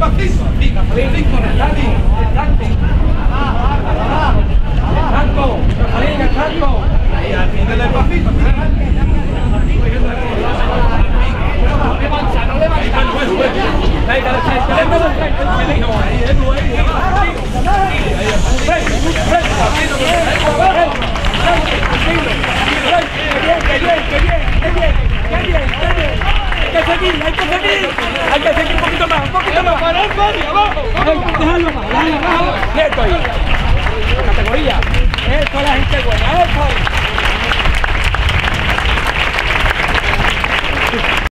despacito. Así, Rafaelín, con el Dani. El tanto. Ahí, al final despacito. Hay que seguir un poquito más, abajo. Déjalo más, quieto ahí. Categoría. Esto es la gente buena, esto.